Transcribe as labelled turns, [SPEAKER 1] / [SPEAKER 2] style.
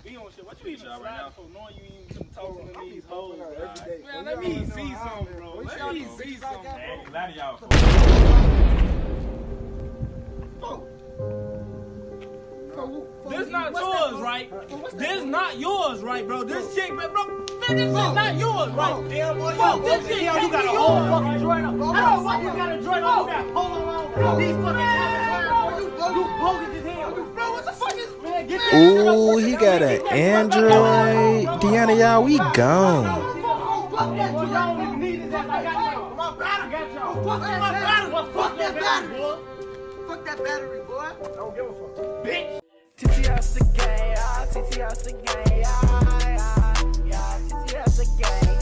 [SPEAKER 1] be on shit. What you even right now for knowing you even talking to these hoes?
[SPEAKER 2] Man, let me see something, bro. Let me see something.
[SPEAKER 3] Hey, a lot of y'all.
[SPEAKER 2] This not yours, right? This not yours, right, bro? This chick, man, bro. Man, this shit not yours, right? Damn, boy, this shit can't be yours. You got a whole fucking joint up. How the fuck you got a joint up? You got polo on. These fucking you bogus as hell. Bro, what the fuck is, man? Get that.
[SPEAKER 4] Ooh, he got an Android. Deanna, y'all, we gone.
[SPEAKER 2] Fuck that, boy. Y'all don't even need this ass. I got y'all. My battery got y'all. Fuck that battery. Fuck that battery, boy. Fuck that battery, boy. I don't give a fuck. Bitch.
[SPEAKER 5] T.T.S the gang, T.T.S the gang, T.T.S the gang.